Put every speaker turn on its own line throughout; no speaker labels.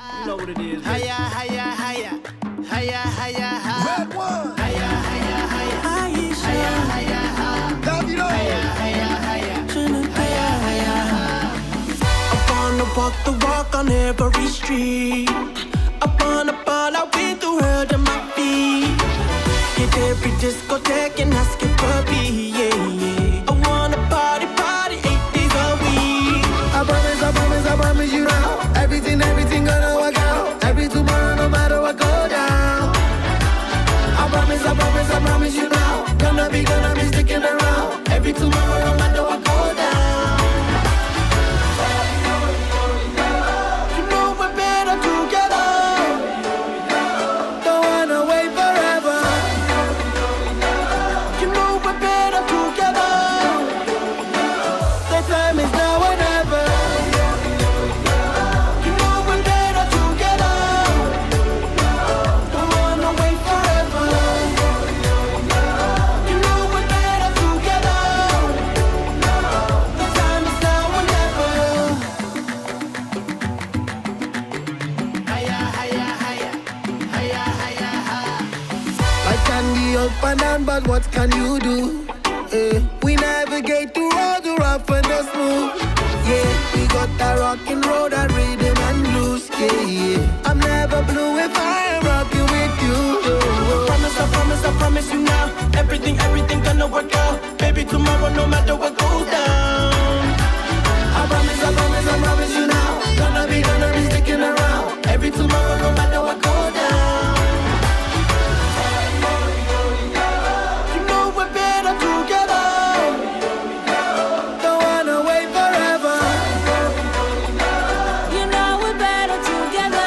You know what it is.
Higher, higher, higher. Higher, higher, higher.
Red one.
Higher, higher, higher. Higher, higher, higher.
Davido.
Higher, higher, higher. Higher, higher, higher.
I wanna walk the walk on every street. I wanna ball out with the world at my feet. Hit every discotheque and ask it for me, yeah, yeah. I wanna party 8 days a week.
I promise you now. Everything gonna work out. Every tomorrow, no matter what go down. I promise you now. Gonna be sticking around. Every tomorrow, no matter what go down.
You know we're better together.
Don't wanna wait forever.
You know we're better together.
The time is now or never.
You know we're better together. Don't wanna wait forever. You know we're better together. The time is now or never.
Higher, higher, higher. Higher, higher, higher.
Life can be up and down, but what can you do? We navigate through all the rough and the smooth. Yeah, we got that rockin' road, that rhythm and blues. Yeah. I'm never blue if I am rocking with you.
I promise you now. Everything gonna work out. Baby, tomorrow, no matter what goes down.
I promise you now. Gonna be sticking around. Every tomorrow, no matter what go down.
You know we're better together.
Don't wanna wait forever.
You know we're better together.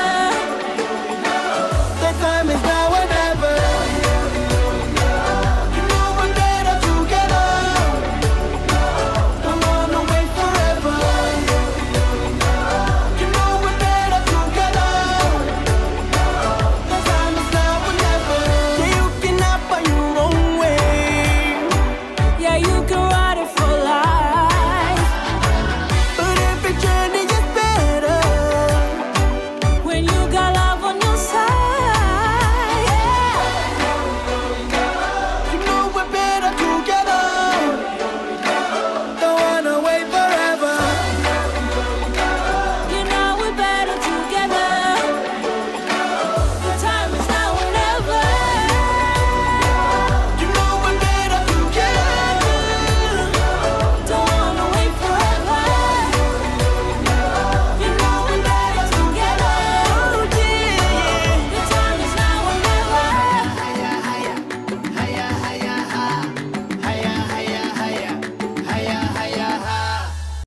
The time is now or never.
You know we're better together. Don't wanna wait forever. You know we're better together. The time is now or never. Yeah, you can hop on your own way,
Yeah, you can ride it for life.
but every journey is better
When you got love on your side. Yeah.
You know we're better together.
Don't wanna wait forever.
You know we're better together. The time is now or never.
You know we're better together.
Don't wanna wait forever. You know we're better together.
Oh yeah.
The time is now or never.
Higher, higher. Higher, higher, higher. Higher, higher, higher. Higher, higher, higher.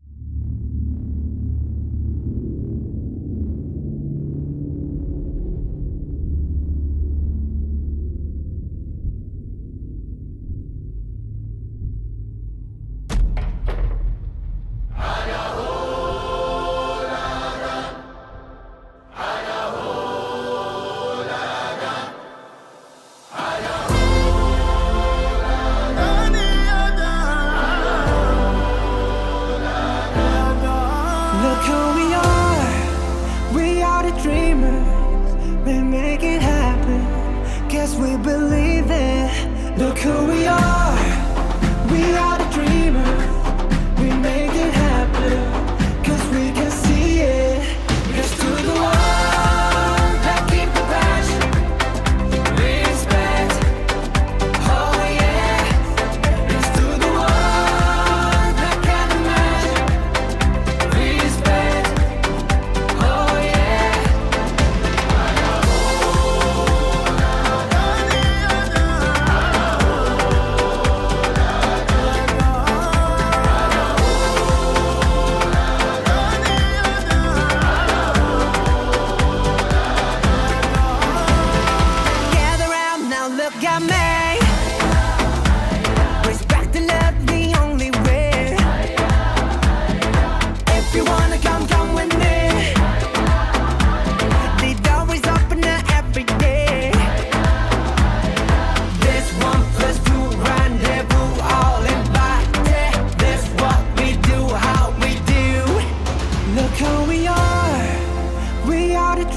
Look who we are the dreamers, we make it happen, guess we believe it. Look who we are the dreamers, we make it happen, cause we can see it. Here's to the one that keep the passion, respect, oh yeah. Here's to the one that can imagine, respect, oh yeah.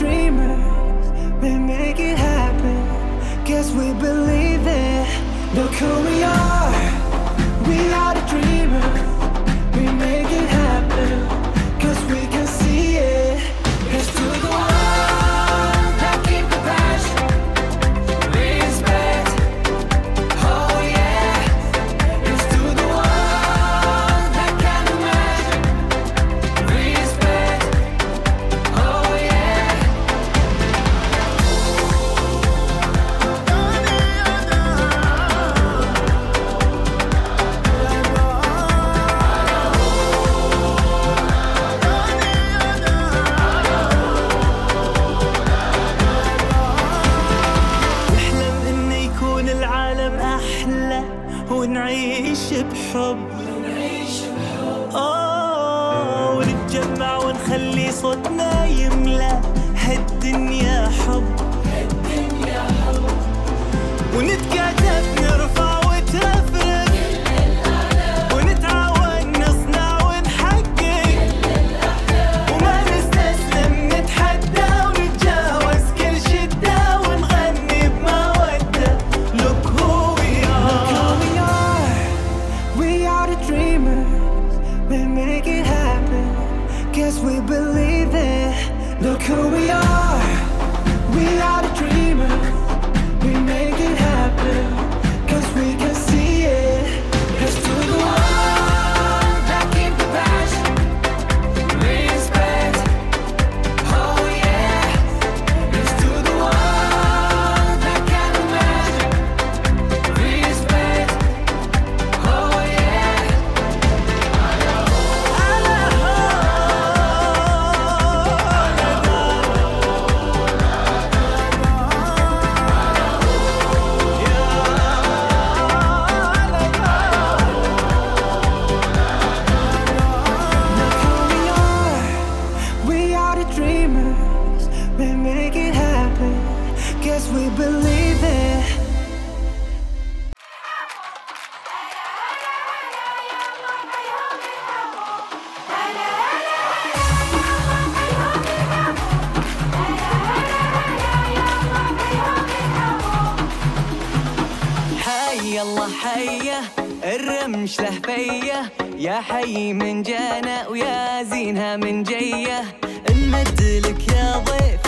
dreamers, we make it happen. Guess we believe it. Look who we are the dreamers, we make it happen. Cause we can see it. Here's to the ones that keep the passion, respect, oh yeah. Here's to the ones that can't imagine, respect, oh yeah.
نحلم إنه يكون العالم أحلى ونعيش بحب، ونتجمع ونخلي صوتنا يملى هالدنيا حب، ونتكاتف نرفع وتفرق، ونتعاون نصنع ونحقق، وما نستسلم نتحدى ونتجاوز كل شدة ونغني بمودة. Look who we are.
We are the dreamers, we make it happen. Guess we believe it. Look who we are the dreamers, we make it happen. Cause we can see it. Here's to the ones that keep the passion, respect, oh yeah. Here's to the ones that can't imagine, respect, oh yeah. We are the dreamers, we make it happen. Guess we believe it.
حي الله حيه الرمش له فيه، يا حي من جانا ويا زينها من جيه، نمد لك يا ضيف